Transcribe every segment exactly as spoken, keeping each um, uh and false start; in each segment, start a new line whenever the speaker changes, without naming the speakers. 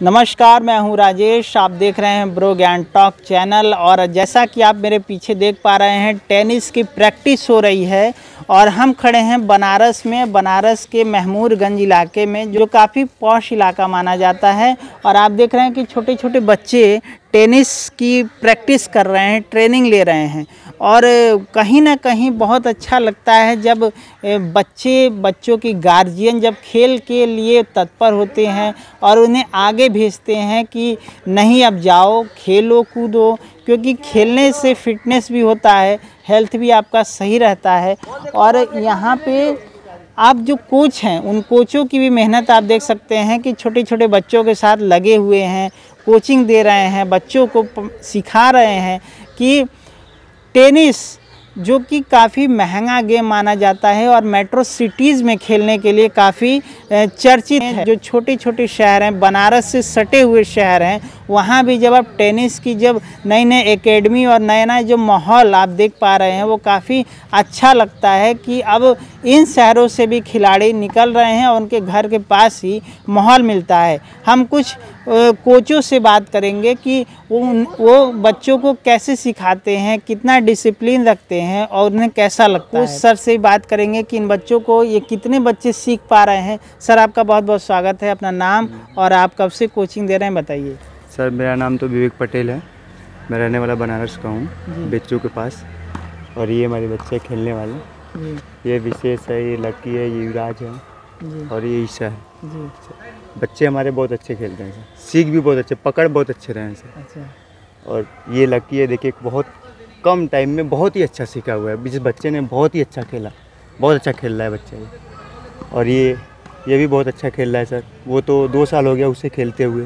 नमस्कार, मैं हूं राजेश। आप देख रहे हैं ब्रो ज्ञान टॉक चैनल। और जैसा कि आप मेरे पीछे देख पा रहे हैं, टेनिस की प्रैक्टिस हो रही है और हम खड़े हैं बनारस में, बनारस के महमूदगंज इलाके में, जो काफ़ी पॉश इलाका माना जाता है। और आप देख रहे हैं कि छोटे छोटे बच्चे टेनिस की प्रैक्टिस कर रहे हैं, ट्रेनिंग ले रहे हैं। और कहीं ना कहीं बहुत अच्छा लगता है जब बच्चे बच्चों की गार्जियन जब खेल के लिए तत्पर होते हैं और उन्हें आगे भेजते हैं कि नहीं, अब जाओ खेलो कूदो, क्योंकि खेलने से फिटनेस भी होता है, हेल्थ भी आपका सही रहता है। और यहाँ पे आप जो कोच हैं, उन कोचों की भी मेहनत आप देख सकते हैं कि छोटे छोटे बच्चों के साथ लगे हुए हैं, कोचिंग दे रहे हैं, बच्चों को सिखा रहे हैं कि टेनिस जो कि काफ़ी महंगा गेम माना जाता है और मेट्रो सिटीज़ में खेलने के लिए काफ़ी चर्चित है। जो छोटे छोटे शहर हैं, बनारस से सटे हुए शहर हैं, वहाँ भी जब आप टेनिस की जब नई नई एकेडमी और नया नया जो माहौल आप देख पा रहे हैं, वो काफ़ी अच्छा लगता है कि अब इन शहरों से भी खिलाड़ी निकल रहे हैं और उनके घर के पास ही माहौल मिलता है। हम कुछ कोचों से बात करेंगे कि वो वो बच्चों को कैसे सिखाते हैं, कितना डिसिप्लिन रखते हैं और उन्हें कैसा लगता है। उस सर से बात करेंगे कि इन बच्चों को ये कितने बच्चे सीख पा रहे हैं। सर, आपका बहुत बहुत स्वागत है। अपना नाम और आप कब से कोचिंग दे रहे हैं बताइए।
सर, मेरा नाम तो विवेक पटेल है। मैं रहने वाला बनारस का हूँ, बेच्चू के पास। और ये हमारे बच्चे खेलने वाले, ये विशेष है, ये लकी है, ये युवराज है और ये ईशा है जी। बच्चे हमारे बहुत अच्छे खेलते हैं सर, सीख भी बहुत अच्छे, पकड़ बहुत अच्छे रहे हैं सर। अच्छा। और ये लकी है, देखिए बहुत कम टाइम में बहुत ही अच्छा सीखा हुआ है। जिस बच्चे ने बहुत ही अच्छा खेला, बहुत अच्छा खेल रहा है बच्चा ये। और ये ये भी बहुत अच्छा खेल रहा है सर। वो तो दो साल हो गया उसे खेलते हुए,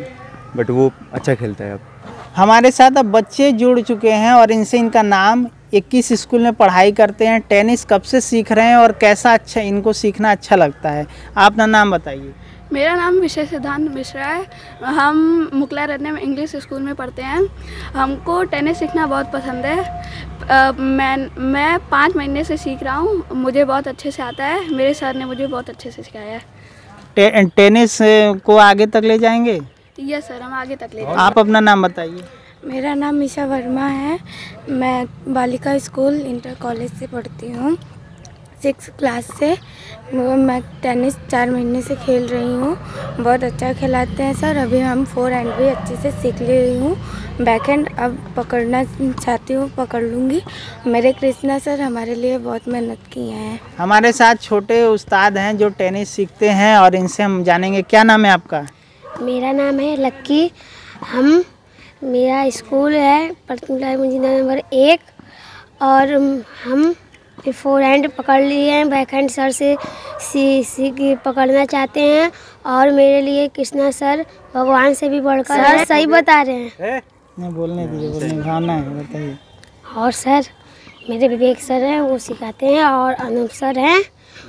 बट वो अच्छा खेलता है अब।
हमारे साथ अब बच्चे जुड़ चुके हैं और इनसे इनका नाम, इक्कीस स्कूल में पढ़ाई करते हैं, टेनिस कब से सीख रहे हैं और कैसा अच्छा इनको सीखना अच्छा लगता है। आप अपना नाम बताइए।
मेरा नाम विशेष सिद्धांत मिश्रा है। हम मुकला रत्ने में इंग्लिश स्कूल में पढ़ते हैं। हमको टेनिस सीखना बहुत पसंद है। आ, मैं मैं पाँच महीने से सीख रहा हूँ, मुझे बहुत अच्छे से आता है। मेरे सर ने मुझे बहुत अच्छे से सिखाया है।
टे, टेनिस को आगे तक ले जाएंगे?
यस सर, हम आगे तक ले जाएंगे।
आप अपना नाम बताइए।
मेरा नाम मीशा वर्मा है। मैं बालिका स्कूल इंटर कॉलेज से पढ़ती हूँ, सिक्स क्लास से। मैं टेनिस चार महीने से खेल रही हूँ। बहुत अच्छा खिलाते हैं सर। अभी हम फोर हैंड भी अच्छे से सीख ले रही हूँ। बैक हैंड अब पकड़ना चाहती हूँ, पकड़ लूँगी। मेरे कृष्णा सर हमारे लिए बहुत मेहनत किए हैं।
हमारे साथ छोटे उस्ताद हैं जो टेनिस सीखते हैं और इनसे हम जानेंगे। क्या नाम है आपका?
मेरा नाम है लक्की। हम मेरा स्कूल है इंजीनियर नंबर एक और हम फोर हैंड पकड़ लिए हैं। बैक हैंड सर से सी सीख पकड़ना चाहते हैं और मेरे लिए कृष्णा सर भगवान से भी बढ़कर सर सही बता रहे हैं।
नहीं, बोलने दीजिए, बोलने भावना है, बताइए।
और सर मेरे विवेक सर हैं, वो सिखाते हैं। और अनूप सर हैं,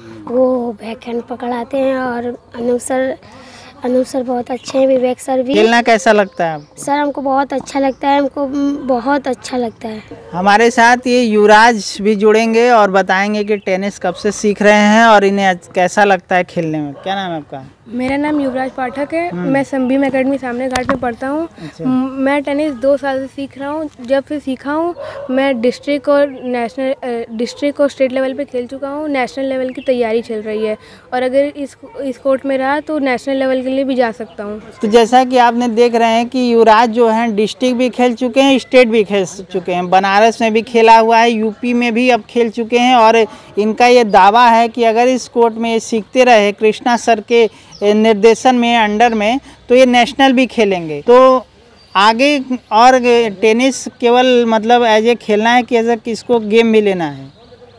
वो बैक हैंड पकड़ाते हैं। और अनूप सर अनूप सर बहुत अच्छे हैं। विवेक सर भी।
खेलना कैसा लगता है आपको?
सर हमको बहुत अच्छा लगता है, हमको बहुत अच्छा लगता है।
हमारे साथ ये युवराज भी जुड़ेंगे और बताएंगे कि टेनिस कब से सीख रहे हैं और इन्हें कैसा लगता है खेलने में। क्या नाम है आपका?
मेरा नाम युवराज पाठक है। मैं संबीम एकेडमी सामने घाट में पढ़ता हूँ। अच्छा। मैं टेनिस दो साल से सीख रहा हूँ। जब से सीखा हूँ मैं डिस्ट्रिक्ट और नेशनल डिस्ट्रिक्ट और स्टेट लेवल पे खेल चुका हूँ। नेशनल लेवल की तैयारी चल रही है और अगर इस इस कोर्ट में रहा तो नेशनल लेवल के लिए भी जा सकता हूँ।
तो जैसा कि आपने देख रहे हैं कि युवराज जो हैं डिस्ट्रिक्ट भी खेल चुके हैं, स्टेट भी खेल चुके हैं, बनारस में भी खेला हुआ है, यूपी में भी अब खेल चुके हैं। और इनका ये दावा है कि अगर इस कोर्ट में ये सीखते रहे कृष्णा सर के निर्देशन में, अंडर में, तो ये नेशनल भी खेलेंगे। तो आगे और टेनिस केवल मतलब एज ए खेलना है कि एज ए किसको गेम भी लेना है?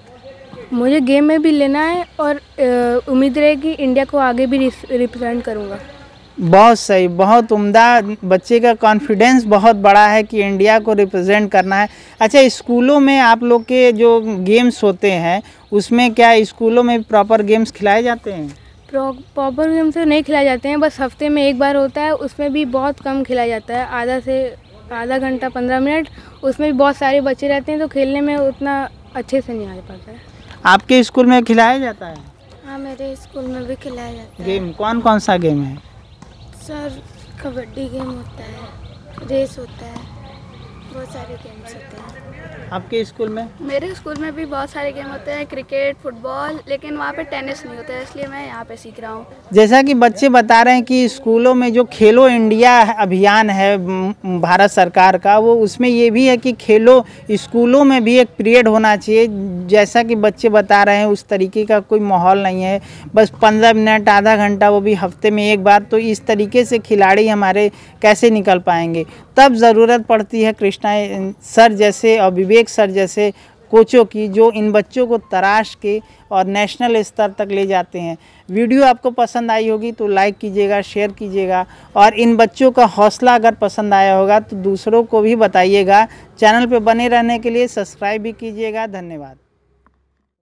मुझे गेम में भी लेना है और उम्मीद रहे कि इंडिया को आगे भी रिप्रेजेंट करूँगा।
बहुत सही, बहुत उम्दा। बच्चे का कॉन्फिडेंस बहुत बड़ा है कि इंडिया को रिप्रेजेंट करना है। अच्छा, स्कूलों में आप लोग के जो गेम्स होते हैं उसमें क्या स्कूलों में प्रॉपर गेम्स खिलाए जाते हैं?
प्रॉपर गेम से नहीं खिलाए जाते हैं, बस हफ्ते में एक बार होता है। उसमें भी बहुत कम खिलाया जाता है, आधा से आधा घंटा पंद्रह मिनट। उसमें भी बहुत सारे बच्चे रहते हैं तो खेलने में उतना अच्छे से नहीं आ पाता है।
आपके स्कूल में खिलाया जाता है?
हाँ, मेरे स्कूल में भी खिलाया जाता है।
गेम कौन कौन सा गेम है?
सर कबड्डी गेम होता है, रेस होता है, बहुत सारे गेम्स होते हैं।
आपके स्कूल में?
मेरे स्कूल में भी बहुत सारे गेम होते हैं, क्रिकेट, फुटबॉल, लेकिन वहाँ पे टेनिस नहीं होता है, इसलिए मैं यहाँ पे सीख रहा हूँ।
जैसा कि बच्चे बता रहे हैं कि स्कूलों में जो खेलो इंडिया अभियान है भारत सरकार का, वो उसमें ये भी है कि खेलो स्कूलों में भी एक पीरियड होना चाहिए। जैसा कि बच्चे बता रहे हैं उस तरीके का कोई माहौल नहीं है, बस पंद्रह मिनट आधा घंटा, वो भी हफ्ते में एक बार। तो इस तरीके से खिलाड़ी हमारे कैसे निकल पाएंगे? तब ज़रूरत पड़ती है कृष्णा सर जैसे और विवेक सर जैसे कोचों की, जो इन बच्चों को तराश के और नेशनल स्तर तक ले जाते हैं। वीडियो आपको पसंद आई होगी तो लाइक कीजिएगा, शेयर कीजिएगा, और इन बच्चों का हौसला अगर पसंद आया होगा तो दूसरों को भी बताइएगा। चैनल पे बने रहने के लिए सब्सक्राइब भी कीजिएगा। धन्यवाद।